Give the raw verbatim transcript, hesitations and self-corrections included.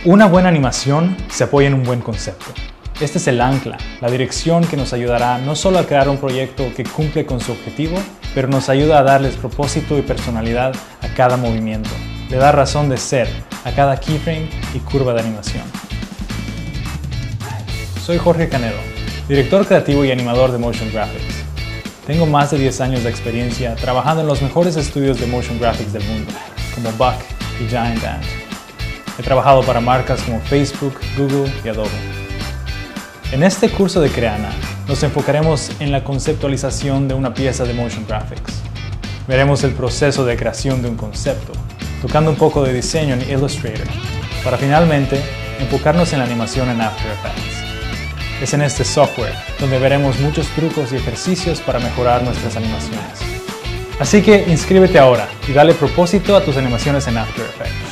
Una buena animación se apoya en un buen concepto. Este es el ancla, la dirección que nos ayudará no solo a crear un proyecto que cumple con su objetivo, pero nos ayuda a darles propósito y personalidad a cada movimiento. Le da razón de ser a cada keyframe y curva de animación. Soy Jorge Canedo, director creativo y animador de Motion Graphics. Tengo más de diez años de experiencia trabajando en los mejores estudios de Motion Graphics del mundo, como Buck y Giant Ant. He trabajado para marcas como Facebook, Google y Adobe. En este curso de Creana, nos enfocaremos en la conceptualización de una pieza de Motion Graphics. Veremos el proceso de creación de un concepto, tocando un poco de diseño en Illustrator, para finalmente enfocarnos en la animación en After Effects. Es en este software donde veremos muchos trucos y ejercicios para mejorar nuestras animaciones. Así que inscríbete ahora y dale propósito a tus animaciones en After Effects.